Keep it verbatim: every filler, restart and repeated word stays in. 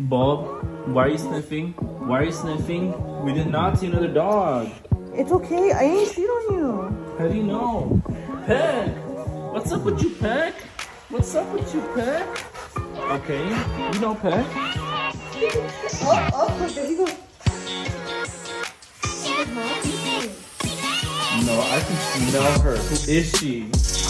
Bob, why are you sniffing? Why are you sniffing? We did not see another dog. It's okay. I ain't shit on you. How do you know? Peck! What's up with you, Peck? What's up with you, Peck? Okay, you know Peck. Oh, oh, there you go. No, I can smell her. Who is she?